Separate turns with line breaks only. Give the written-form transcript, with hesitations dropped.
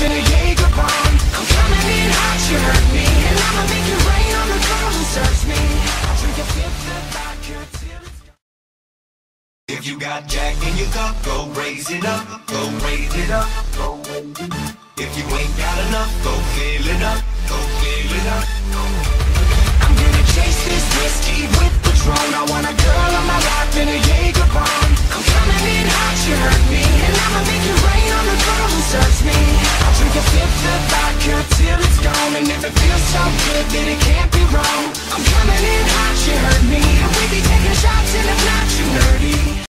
in a Jaeger bomb. I'm coming in hot, you heard me, and I'ma make it rain on the girl who serves me. I'll drink a fifth of vodka till it's gone.
If you got Jack in your cup, go raise it up, go raise it up, go raise it up. If you ain't got enough, go fill it up, go fill it up.
I'm gonna chase this whiskey with Patron. I want a girl on my life in a Jaeger bomb. I'm coming in hot, you heard me, and I'ma make it rain on the girl who serves me. I'll drink a fifth of vodka till it's gone, and if it feels so good, then it can't be wrong. I'm coming in hot, you heard me, and we be taking shots, and if not, you nerdy.